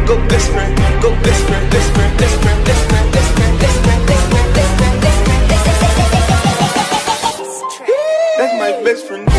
Go best friend, go best friend, best friend, best friend, best friend, best friend, best friend, best friend, best friend, best friend, best friend. That's my best friend.